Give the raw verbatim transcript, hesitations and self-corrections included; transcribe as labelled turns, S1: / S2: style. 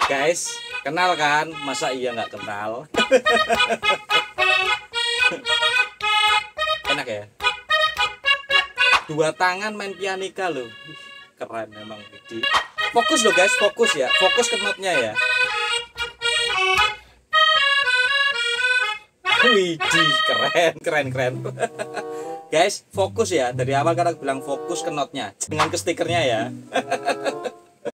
S1: Guys, kenal kan? Masa iya nggak kenal? Enak ya? Dua tangan main pianika loh. Keren memang. Di fokus loh guys, fokus ya. Fokus ke notnya ya. Widih, keren, keren, keren. Guys, fokus ya. Dari awal kan aku bilang fokus ke notnya, jangan ke stikernya ya.